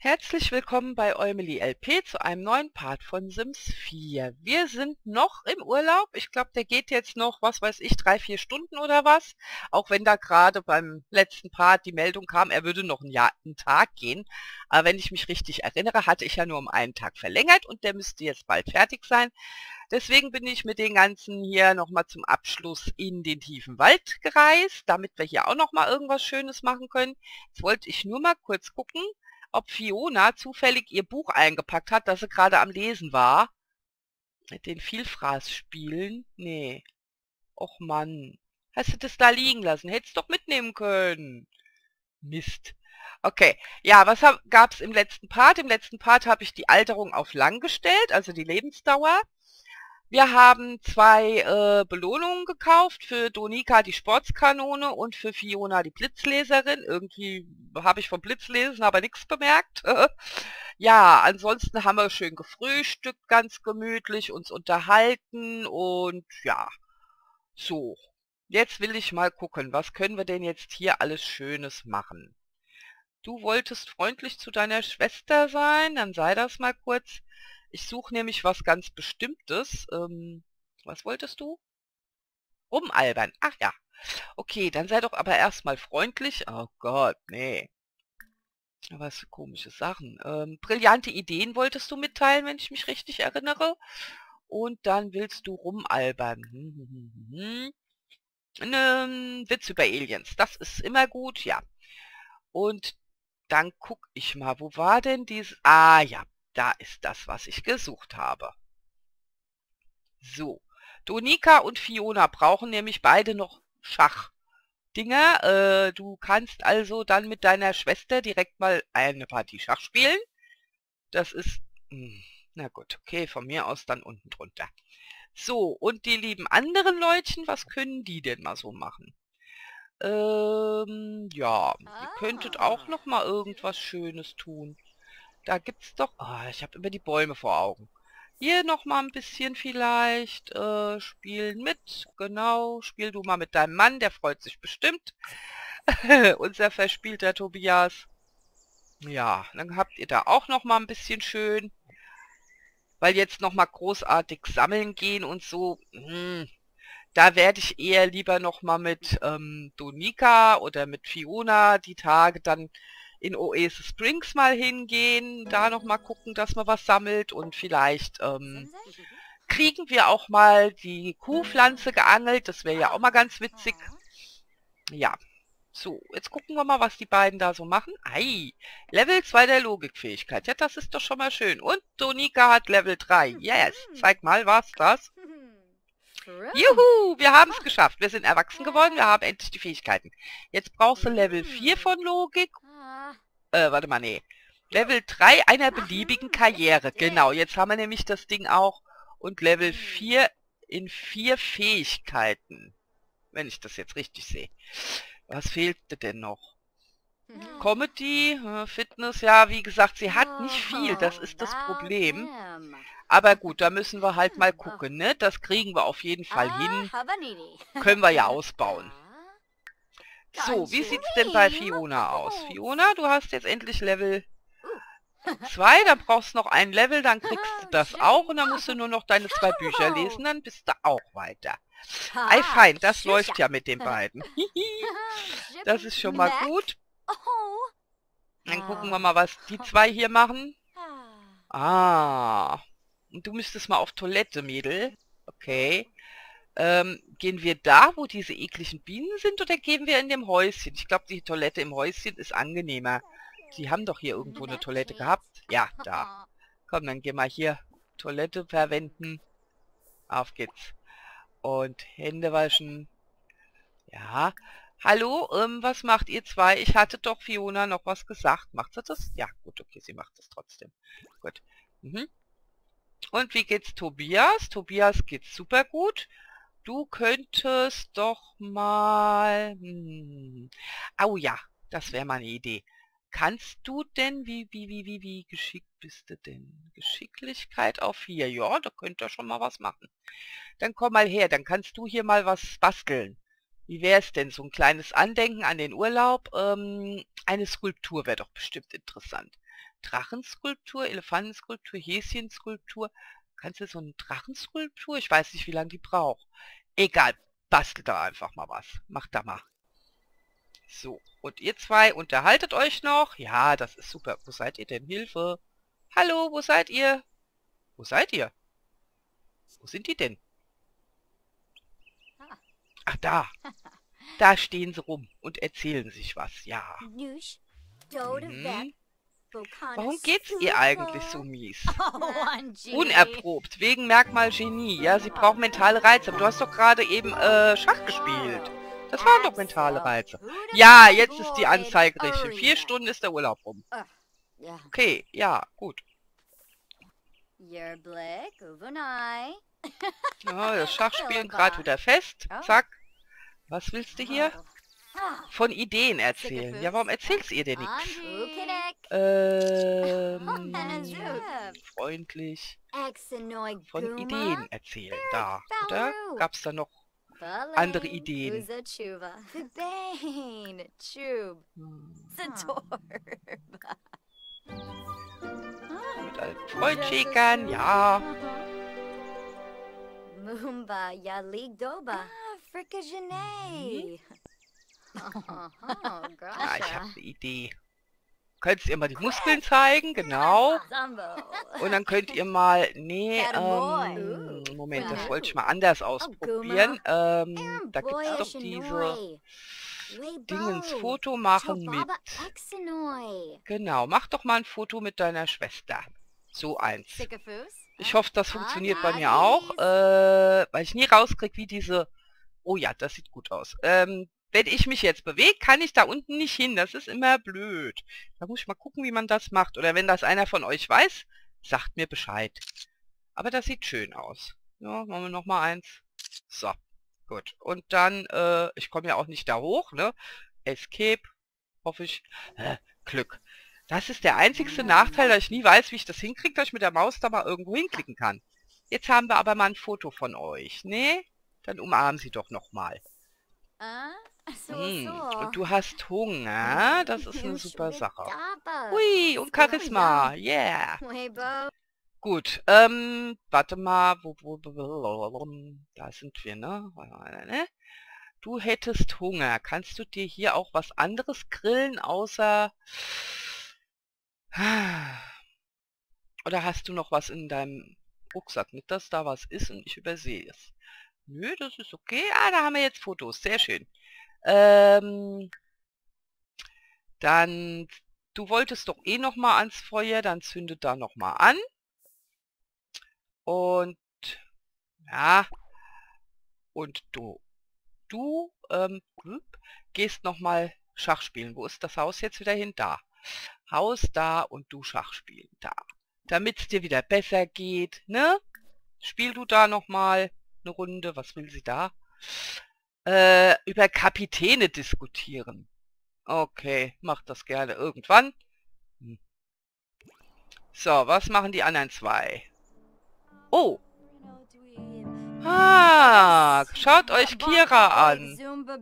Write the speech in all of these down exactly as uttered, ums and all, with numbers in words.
Herzlich willkommen bei Eumeli L P zu einem neuen Part von Sims vier. Wir sind noch im Urlaub. Ich glaube, der geht jetzt noch, was weiß ich, drei, vier Stunden oder was. Auch wenn da gerade beim letzten Part die Meldung kam, er würde noch einen, Jahr, einen Tag gehen. Aber wenn ich mich richtig erinnere, hatte ich ja nur um einen Tag verlängert und der müsste jetzt bald fertig sein. Deswegen bin ich mit den ganzen hier nochmal zum Abschluss in den tiefen Wald gereist, damit wir hier auch nochmal irgendwas Schönes machen können. Jetzt wollte ich nur mal kurz gucken, ob Fiona zufällig ihr Buch eingepackt hat, das sie gerade am Lesen war. Mit den Vielfraßspielen? Nee. Och Mann. Hast du das da liegen lassen? Hättest doch mitnehmen können. Mist. Okay. Ja, was gab es im letzten Part? Im letzten Part habe ich die Alterung auf lang gestellt, also die Lebensdauer. Wir haben zwei äh, Belohnungen gekauft, für Donika die Sportskanone und für Fiona die Blitzleserin. Irgendwie habe ich vom Blitzlesen aber nichts bemerkt. Ja, ansonsten haben wir schön gefrühstückt, ganz gemütlich, uns unterhalten und ja, so. Jetzt will ich mal gucken, was können wir denn jetzt hier alles Schönes machen? Du wolltest freundlich zu deiner Schwester sein, dann sei das mal kurz. Ich suche nämlich was ganz Bestimmtes. Ähm, was wolltest du? Rumalbern. Ach ja. Okay, dann sei doch aber erstmal freundlich. Oh Gott, nee. Was für komische Sachen. Ähm, brillante Ideen wolltest du mitteilen, wenn ich mich richtig erinnere. Und dann willst du rumalbern. Hm, hm, hm, hm. Ähm, Witz über Aliens. Das ist immer gut, ja. Und dann guck ich mal, wo war denn dieses... Ah ja, da ist das, was ich gesucht habe. So, Donika und Fiona brauchen nämlich beide noch Schachdinger. Äh, du kannst also dann mit deiner Schwester direkt mal eine Partie Schach spielen. Das ist... Mh, na gut, okay, von mir aus dann unten drunter. So, und die lieben anderen Leutchen, was können die denn mal so machen? Ähm, ja, ihr könntet auch noch mal irgendwas Schönes tun. Da gibt's doch... Ah, ich habe immer die Bäume vor Augen. Hier noch mal ein bisschen vielleicht äh, spielen mit. Genau, spiel du mal mit deinem Mann, der freut sich bestimmt. Unser verspielter Tobias. Ja, dann habt ihr da auch noch mal ein bisschen schön. Weil jetzt noch mal großartig sammeln gehen und so... Hm, da werde ich eher lieber noch mal mit ähm, Donika oder mit Fiona die Tage dann in Oasis Springs mal hingehen, da noch mal gucken, dass man was sammelt und vielleicht ähm, kriegen wir auch mal die Kuhpflanze geangelt, das wäre ja auch mal ganz witzig. Ja, so, jetzt gucken wir mal, was die beiden da so machen. Ei, Level zwei der Logikfähigkeit, ja, das ist doch schon mal schön. Und Donika hat Level drei, yes, zeig mal, was das? Juhu, wir haben es geschafft. Wir sind erwachsen geworden, wir haben endlich die Fähigkeiten. Jetzt brauchst du Level vier von Logik. Äh, warte mal, nee. Level drei einer beliebigen Karriere. Genau, jetzt haben wir nämlich das Ding auch. Und Level vier in vier Fähigkeiten. Wenn ich das jetzt richtig sehe. Was fehlte denn noch? Comedy, Fitness, ja, wie gesagt, sie hat nicht viel. Das ist das Problem. Aber gut, da müssen wir halt mal gucken, ne? Das kriegen wir auf jeden Fall hin. Können wir ja ausbauen. So, wie sieht's denn bei Fiona aus? Fiona, du hast jetzt endlich Level zwei, dann brauchst du noch ein Level, dann kriegst du das auch und dann musst du nur noch deine zwei Bücher lesen, dann bist du auch weiter. Ei, fein, das läuft ja mit den beiden. Das ist schon mal gut. Dann gucken wir mal, was die zwei hier machen. Ah, und du müsstest mal auf Toilette, Mädel. Okay. Ähm, gehen wir da, wo diese ekligen Bienen sind, oder gehen wir in dem Häuschen? Ich glaube, die Toilette im Häuschen ist angenehmer. Sie haben doch hier irgendwo eine Toilette gehabt. Ja, da. Komm, dann gehen wir hier Toilette verwenden. Auf geht's. Und Hände waschen. Ja. Hallo, ähm, was macht ihr zwei? Ich hatte doch Fiona noch was gesagt. Macht sie das? Ja, gut, okay, sie macht das trotzdem. Gut. Mhm. Und wie geht's Tobias? Tobias geht's super gut. Du könntest doch mal... Hm, oh ja, das wäre mal eine Idee. Kannst du denn, wie, wie, wie, wie, wie geschickt bist du denn? Geschicklichkeit auf vier. Ja, da könnt ihr schon mal was machen. Dann komm mal her, dann kannst du hier mal was basteln. Wie wäre es denn? So ein kleines Andenken an den Urlaub? Ähm, eine Skulptur wäre doch bestimmt interessant. Drachenskulptur, Elefantenskulptur, Häschenskulptur. Kannst du so eine Drachenskulptur? Ich weiß nicht, wie lange die braucht. Egal, bastel da einfach mal was. Mach da mal. So, und ihr zwei unterhaltet euch noch. Ja, das ist super. Wo seid ihr denn? Hilfe. Hallo, wo seid ihr? Wo seid ihr? Wo sind die denn? Ach, da. Da stehen sie rum und erzählen sich was. Ja. Mhm. Warum geht's ihr eigentlich so mies? Unerprobt, wegen Merkmal Genie. Ja, sie braucht mentale Reize. Aber du hast doch gerade eben äh, Schach gespielt. Das waren doch mentale Reize. Ja, jetzt ist die Anzeige richtig. Vier Stunden ist der Urlaub rum. Okay, ja, gut. Ja, das Schachspielen gerade wieder fest. Zack. Was willst du hier? Von Ideen erzählen. Ja, warum erzählst ihr denn nichts? Ähm, freundlich von Ideen erzählen. Da, oder? Gab's da noch andere Ideen? Hm. Mit alten Freundschickern, ja. Mumba Yaligdoba. Frikajane. Ah, ich habe eine Idee. Könnt ihr mal die Muskeln zeigen, genau. Und dann könnt ihr mal, nee, ähm, Moment, das wollte ich mal anders ausprobieren. Ähm, da gibt es doch diese Dingens, Foto machen mit. Genau, mach doch mal ein Foto mit deiner Schwester. So eins. Ich hoffe, das funktioniert bei mir auch, äh, weil ich nie rauskriege, wie diese... Oh ja, das sieht gut aus. Ähm, wenn ich mich jetzt bewege, kann ich da unten nicht hin. Das ist immer blöd. Da muss ich mal gucken, wie man das macht. Oder wenn das einer von euch weiß, sagt mir Bescheid. Aber das sieht schön aus. Ja, machen wir nochmal eins. So, gut. Und dann, äh, ich komme ja auch nicht da hoch, ne? Escape, hoffe ich. Äh, Glück. Das ist der einzigste Nachteil, dass ich nie weiß, wie ich das hinkriege, dass ich mit der Maus da mal irgendwo hinklicken kann. Jetzt haben wir aber mal ein Foto von euch, ne? Dann umarmen sie doch nochmal. Hm. Und du hast Hunger, das ist eine super Sache. Hui, und Charisma, yeah. Gut, ähm, warte mal, wo, wo, wo, da sind wir, ne? Du hättest Hunger. Kannst du dir hier auch was anderes grillen, außer... Oder hast du noch was in deinem Rucksack? Nicht, dass da was ist und ich übersehe es. Nö, das ist okay. Ah, da haben wir jetzt Fotos. Sehr schön. Ähm, dann, du wolltest doch eh noch mal ans Feuer. Dann zünde da noch mal an. Und, ja. Und du, du, ähm, gehst noch mal Schach spielen. Wo ist das Haus jetzt wieder hin? Da. Haus da und du Schach spielen. Da. Damit es dir wieder besser geht, ne? Spiel du da noch mal eine Runde. Was will sie da? Äh, über Kapitäne diskutieren. Okay, mach das gerne irgendwann. Hm. So, was machen die anderen zwei? Oh. Ah, schaut euch Kira an.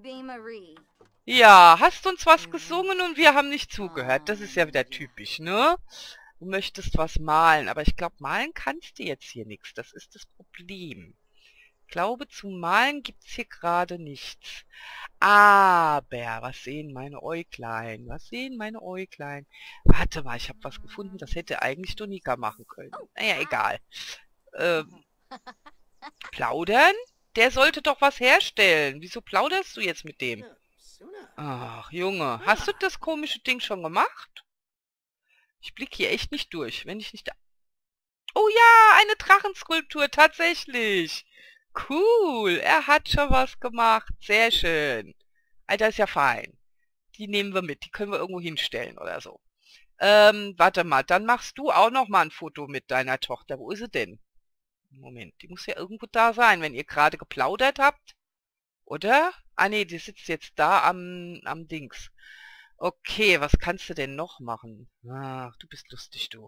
Ja, hast uns was gesungen und wir haben nicht zugehört. Das ist ja wieder typisch, ne? Du möchtest was malen, aber ich glaube, malen kannst du jetzt hier nichts. Das ist das Problem. Ich glaube, zum Malen gibt es hier gerade nichts. Aber, was sehen meine Äuglein? Was sehen meine Äuglein? Warte mal, ich habe was gefunden, das hätte eigentlich Donika machen können. Naja, egal. Ähm, plaudern? Der sollte doch was herstellen. Wieso plauderst du jetzt mit dem? Ach, Junge, hast du das komische Ding schon gemacht? Ich blicke hier echt nicht durch, wenn ich nicht... Da oh ja, eine Drachenskulptur, tatsächlich. Cool, er hat schon was gemacht. Sehr schön. Alter, ist ja fein. Die nehmen wir mit, die können wir irgendwo hinstellen oder so. Ähm, warte mal, dann machst du auch noch mal ein Foto mit deiner Tochter. Wo ist sie denn? Moment, die muss ja irgendwo da sein, wenn ihr gerade geplaudert habt. Oder? Ah nee, die sitzt jetzt da am, am Dings. Okay, was kannst du denn noch machen? Ach, du bist lustig, du.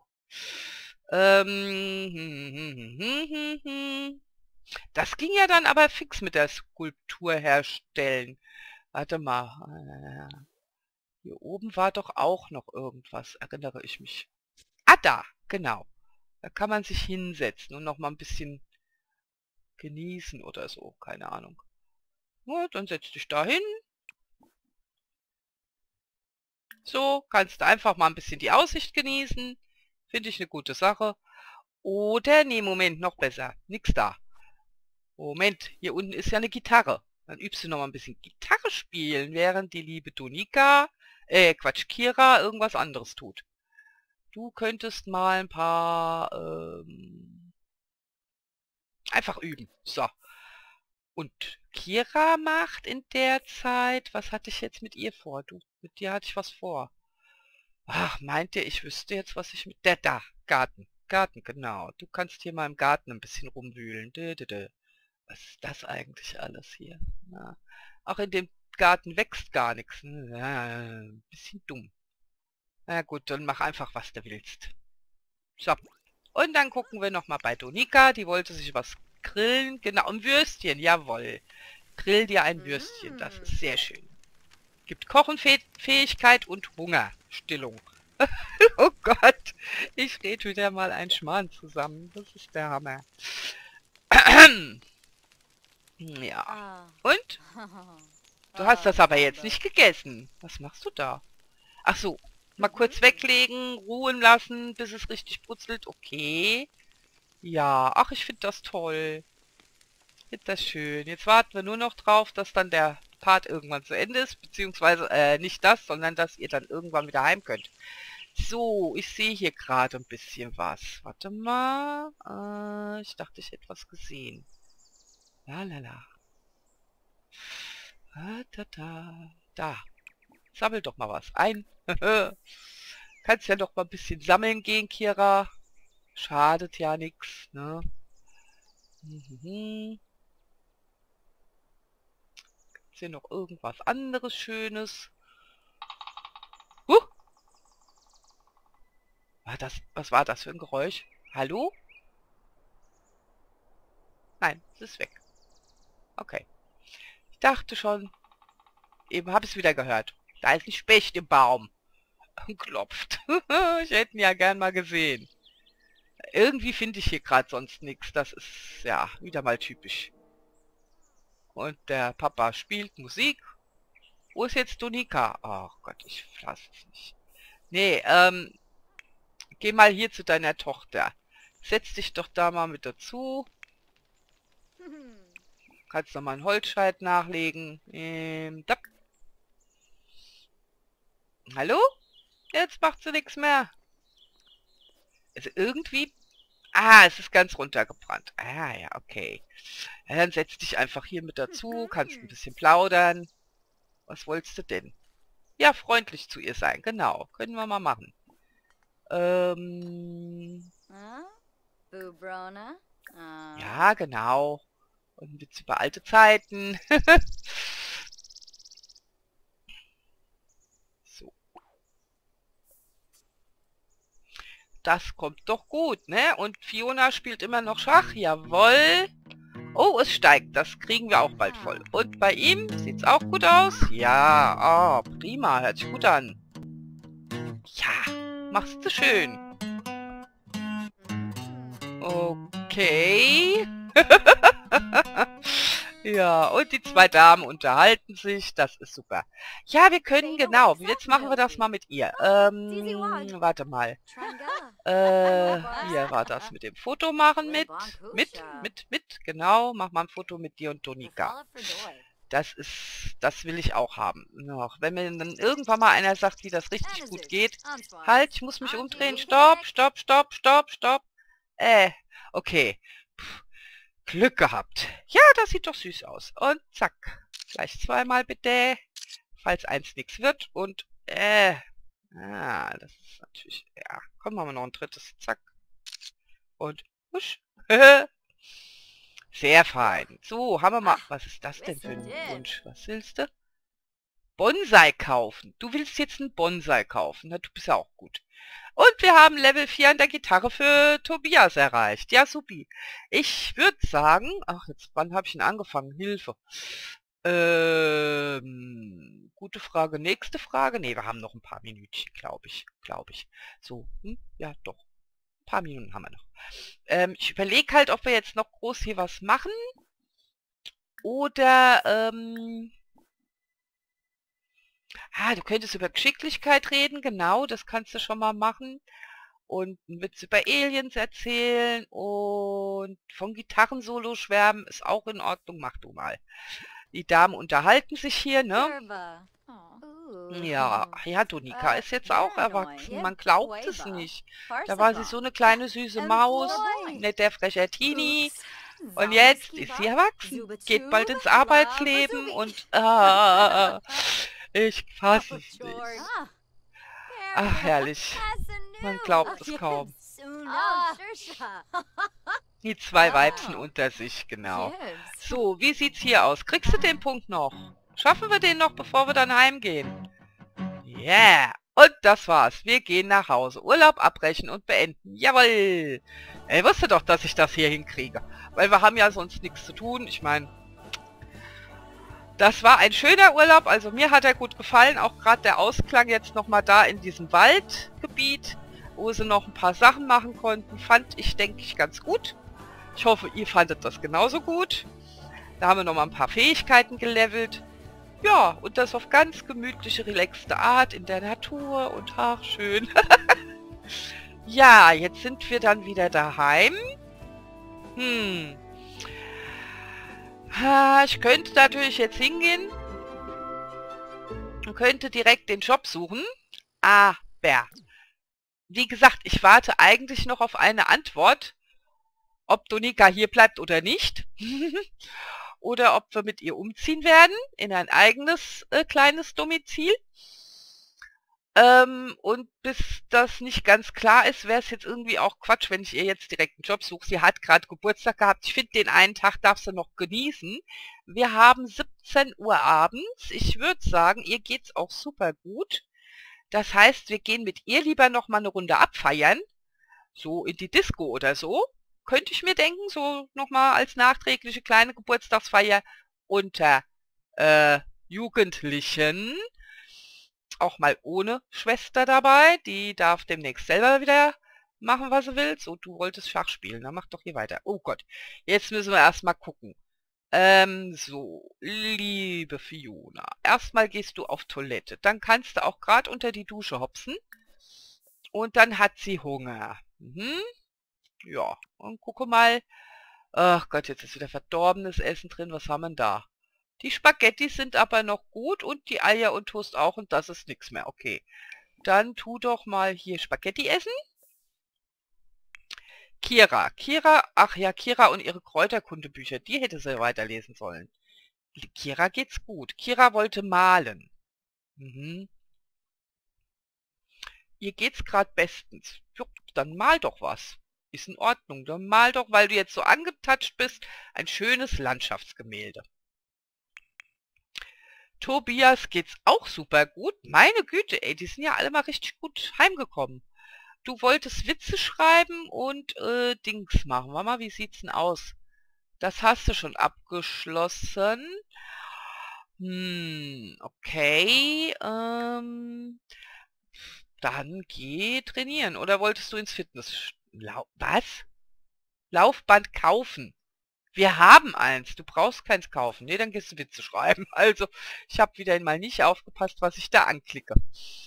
Ähm, hm, hm, hm, hm, hm. Das ging ja dann aber fix mit der Skulptur herstellen. Warte mal. Hier oben war doch auch noch irgendwas, erinnere ich mich. Ah, da, genau. Da kann man sich hinsetzen und noch mal ein bisschen genießen oder so, keine Ahnung. Ja, dann setz dich da hin. So, kannst du einfach mal ein bisschen die Aussicht genießen. Finde ich eine gute Sache. Oder, nee, Moment, noch besser. Nix da. Moment, hier unten ist ja eine Gitarre. Dann übst du noch mal ein bisschen Gitarre spielen, während die liebe Donika, äh, Quatsch, Kira irgendwas anderes tut. Du könntest mal ein paar, ähm, einfach üben. So. Und Kira macht in der Zeit, was hatte ich jetzt mit ihr vor? Du, mit dir hatte ich was vor. Ach, meint ihr, ich wüsste jetzt, was ich mit... Der da, Garten. Garten, genau. Du kannst hier mal im Garten ein bisschen rumwühlen. Dö, dö, dö. Was ist das eigentlich alles hier? Na, auch in dem Garten wächst gar nichts. Ja, ein bisschen dumm. Na gut, dann mach einfach, was du willst. So. Und dann gucken wir nochmal bei Donika. Die wollte sich was grillen. Genau, ein Würstchen, jawohl. Grill dir ein Würstchen, das ist sehr schön. Gibt Kochenfähigkeit und Hungerstillung. Oh Gott, ich rede wieder mal ein Schmarrn zusammen. Das ist der Hammer. Ja. Und? Du hast das aber jetzt nicht gegessen. Was machst du da? Ach so, mal kurz weglegen, ruhen lassen, bis es richtig brutzelt. Okay. Ja, ach, ich finde das toll. Ich finde das schön. Jetzt warten wir nur noch drauf, dass dann der Part irgendwann zu Ende ist. Beziehungsweise, äh, nicht das, sondern dass ihr dann irgendwann wieder heim könnt. So, ich sehe hier gerade ein bisschen was. Warte mal. Äh, ich dachte, ich hätte was gesehen. Lalala. Ah, da, da. Da. Sammel doch mal was ein. Kannst ja doch mal ein bisschen sammeln gehen, Kira. Schadet ja nichts, ne? Mhm. Gibt's hier noch irgendwas anderes Schönes? Huh! War das, was war das für ein Geräusch? Hallo? Nein, es ist weg. Okay. Ich dachte schon, eben habe ich es wieder gehört. Da ist ein Specht im Baum. Und klopft. Ich hätte ihn ja gern mal gesehen. Irgendwie finde ich hier gerade sonst nichts. Das ist, ja, wieder mal typisch. Und der Papa spielt Musik. Wo ist jetzt Donika? Ach Gott, ich fasse es nicht. Nee, ähm, geh mal hier zu deiner Tochter. Setz dich doch da mal mit dazu. Kannst noch mal einen Holzscheit nachlegen. Ähm, da. Hallo? Jetzt macht sie nichts mehr. Also irgendwie... Ah, es ist ganz runtergebrannt. Ah, ja, okay. Ja, dann setz dich einfach hier mit dazu. Kannst ein bisschen plaudern. Was wolltest du denn? Ja, freundlich zu ihr sein. Genau. Können wir mal machen. Ähm... Ja, genau. Und ein Witz über alte Zeiten. So. Das kommt doch gut, ne? Und Fiona spielt immer noch Schach. Jawohl. Oh, es steigt. Das kriegen wir auch bald voll. Und bei ihm sieht's auch gut aus? Ja. Oh, prima. Hört sich gut an. Ja, machst du schön. Okay. Ja, und die zwei Damen unterhalten sich. Das ist super. Ja, wir können, genau. Jetzt machen wir das mal mit ihr. Ähm, warte mal. Äh, hier war das mit dem Foto machen mit. Mit, mit, mit, genau. Mach mal ein Foto mit dir und Donika. Das ist, das will ich auch haben. Noch, wenn mir dann irgendwann mal einer sagt, wie das richtig gut geht. Halt, ich muss mich umdrehen. Stopp, stopp, stopp, stopp, stopp. Äh, okay. Puh. Glück gehabt. Ja, das sieht doch süß aus. Und zack. Gleich zweimal bitte. Falls eins nichts wird. Und, äh. Ah, das ist natürlich... Ja, komm, machen wir noch ein drittes. Zack. Und, husch. Sehr fein. So, haben wir mal... Was ist das denn für ein Wunsch? Was willst du? Bonsai kaufen. Du willst jetzt einen Bonsai kaufen. Na, du bist ja auch gut. Und wir haben Level vier an der Gitarre für Tobias erreicht. Ja, supi. Ich würde sagen... Ach, jetzt, wann habe ich ihn angefangen? Hilfe. Ähm, Gute Frage. Nächste Frage. Ne, wir haben noch ein paar Minütchen, glaube ich. Glaube ich. So, hm? Ja, doch. Ein paar Minuten haben wir noch. Ähm, ich überlege halt, ob wir jetzt noch groß hier was machen. Oder, ähm... Ah, du könntest über Geschicklichkeit reden. Genau, das kannst du schon mal machen. Und einen Witz über Aliens erzählen. Und von Gitarrensolo schwärmen ist auch in Ordnung. Mach du mal. Die Damen unterhalten sich hier, ne? Turba. Ooh. Ja, ja, Donika Äh, ist jetzt auch Paranoid. erwachsen. Man glaubt es Quava. nicht. Da war sie so eine kleine süße Maus, Employed. netter frecher Teenie. Oops. Und jetzt ist sie erwachsen, geht bald ins Arbeitsleben und ah, ich fasse es nicht. Ah. Ach, herrlich. Man glaubt es kaum. Ah. Die zwei Ah. Weibsen unter sich, genau. So, wie sieht's hier aus? Kriegst du den Punkt noch? Schaffen wir den noch, bevor wir dann heimgehen? Yeah! Und das war's. Wir gehen nach Hause. Urlaub abbrechen und beenden. Jawohl! Ich wusste doch, dass ich das hier hinkriege. Weil wir haben ja sonst nichts zu tun. Ich meine, das war ein schöner Urlaub. Also mir hat er gut gefallen. Auch gerade der Ausklang jetzt nochmal da in diesem Waldgebiet, wo sie noch ein paar Sachen machen konnten, fand ich, denke ich, ganz gut. Ich hoffe, ihr fandet das genauso gut. Da haben wir nochmal ein paar Fähigkeiten gelevelt. Ja, und das auf ganz gemütliche, relaxte Art in der Natur und ach, schön. Ja, jetzt sind wir dann wieder daheim. Hm. Ich könnte natürlich jetzt hingehen und könnte direkt den Job suchen. Aber, wie gesagt, ich warte eigentlich noch auf eine Antwort, ob Donika hier bleibt oder nicht. Oder ob wir mit ihr umziehen werden in ein eigenes äh, kleines Domizil. Ähm, und bis das nicht ganz klar ist, wäre es jetzt irgendwie auch Quatsch, wenn ich ihr jetzt direkt einen Job suche. Sie hat gerade Geburtstag gehabt. Ich finde, den einen Tag darf sie noch genießen. Wir haben siebzehn Uhr abends. Ich würde sagen, ihr geht's auch super gut. Das heißt, wir gehen mit ihr lieber noch mal eine Runde abfeiern. So in die Disco oder so. Könnte ich mir denken, so nochmal als nachträgliche kleine Geburtstagsfeier unter äh, Jugendlichen. Auch mal ohne Schwester dabei. Die darf demnächst selber wieder machen, was sie will. So, du wolltest Schach spielen. Dann mach doch hier weiter. Oh Gott, jetzt müssen wir erstmal gucken. Ähm, so, liebe Fiona. Erstmal gehst du auf Toilette. Dann kannst du auch gerade unter die Dusche hopsen. Und dann hat sie Hunger. Mhm. Ja, und gucke mal. Ach Gott, jetzt ist wieder verdorbenes Essen drin. Was haben wir denn da? Die Spaghetti sind aber noch gut und die Eier und Toast auch und das ist nichts mehr. Okay, dann tu doch mal hier Spaghetti essen. Kira. Kira, ach ja, Kira und ihre Kräuterkundebücher, die hätte sie weiterlesen sollen. Kira geht's gut. Kira wollte malen. Mhm. Ihr geht's gerade bestens. Jo, dann mal doch was. Ist in Ordnung. Dann mal doch, weil du jetzt so angetatscht bist, ein schönes Landschaftsgemälde. Tobias geht's auch super gut. Meine Güte, ey, die sind ja alle mal richtig gut heimgekommen. Du wolltest Witze schreiben und äh, Dings machen. Mama, wie sieht's denn aus? Das hast du schon abgeschlossen. Hm, okay. Ähm, dann geh trainieren. Oder wolltest du ins Fitness? Lau Was? Laufband kaufen. Wir haben eins. Du brauchst keins kaufen. Nee, dann gehst du Witze schreiben. Also, ich habe wieder mal nicht aufgepasst, was ich da anklicke.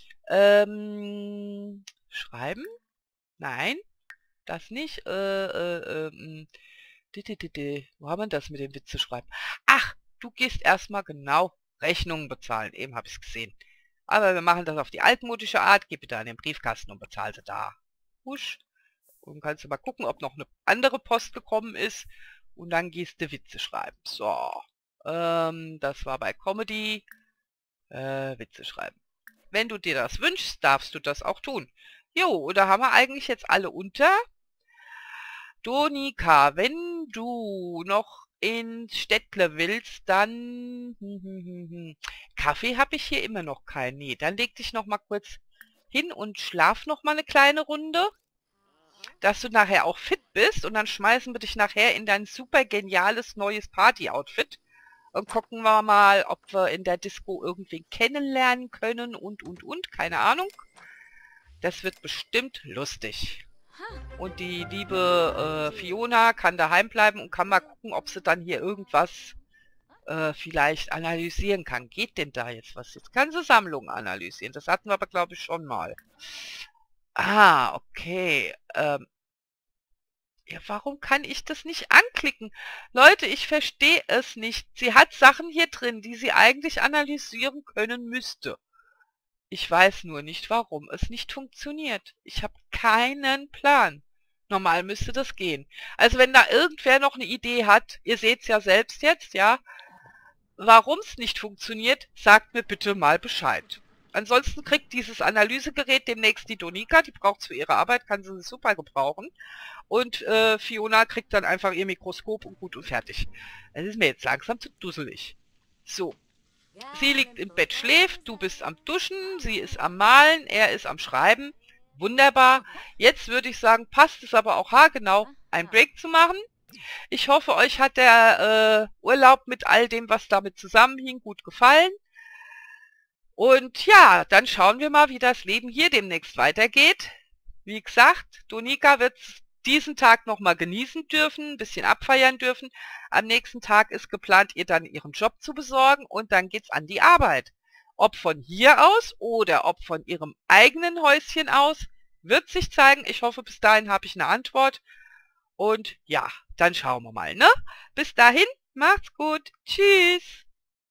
Ähm, schreiben? Nein, das nicht. Äh, äh, ähm, di, di, di, di. Wo haben wir das mit dem Witze schreiben? Ach, du gehst erstmal genau Rechnungen bezahlen. Eben habe ich es gesehen. Aber wir machen das auf die altmodische Art. Geh bitte an den Briefkasten und bezahl sie da. Husch. Und kannst du mal gucken, ob noch eine andere Post gekommen ist. Und dann gehst du Witze schreiben. So. Ähm, das war bei Comedy. Äh, Witze schreiben. Wenn du dir das wünschst, darfst du das auch tun. Jo, da haben wir eigentlich jetzt alle unter. Donika, wenn du noch ins Städtle willst, dann... Hm, hm, hm, hm. Kaffee habe ich hier immer noch keinen. Nee, dann leg dich noch mal kurz hin und schlaf noch mal eine kleine Runde, dass du nachher auch fit bist und dann schmeißen wir dich nachher in dein super geniales neues Party-Outfit. Und gucken wir mal, ob wir in der Disco irgendwen kennenlernen können und, und, und. Keine Ahnung. Das wird bestimmt lustig. Und die liebe äh, Fiona kann daheim bleiben und kann mal gucken, ob sie dann hier irgendwas äh, vielleicht analysieren kann. Geht denn da jetzt was? Jetzt kann sie Sammlungen analysieren. Das hatten wir aber, glaube ich, schon mal. Ah, okay. Ähm, ja, warum kann ich das nicht anklicken? Leute, ich verstehe es nicht. Sie hat Sachen hier drin, die sie eigentlich analysieren können müsste. Ich weiß nur nicht, warum es nicht funktioniert. Ich habe keinen Plan. Normal müsste das gehen. Also wenn da irgendwer noch eine Idee hat, ihr seht es ja selbst jetzt, ja, warum es nicht funktioniert, sagt mir bitte mal Bescheid. Ansonsten kriegt dieses Analysegerät demnächst die Donika, die braucht es für ihre Arbeit, kann sie super gebrauchen. Und äh, Fiona kriegt dann einfach ihr Mikroskop und gut und fertig. Das ist mir jetzt langsam zu dusselig. So. Sie liegt im Bett, schläft, du bist am Duschen, sie ist am Malen, er ist am Schreiben. Wunderbar. Jetzt würde ich sagen, passt es aber auch haargenau, einen Break zu machen. Ich hoffe, euch hat der äh, Urlaub mit all dem, was damit zusammenhing, gut gefallen. Und ja, dann schauen wir mal, wie das Leben hier demnächst weitergeht. Wie gesagt, Donika wird diesen Tag nochmal genießen dürfen, ein bisschen abfeiern dürfen. Am nächsten Tag ist geplant, ihr dann ihren Job zu besorgen und dann geht's an die Arbeit. Ob von hier aus oder ob von ihrem eigenen Häuschen aus, wird sich zeigen. Ich hoffe, bis dahin habe ich eine Antwort. Und ja, dann schauen wir mal, ne? Bis dahin, macht's gut. Tschüss.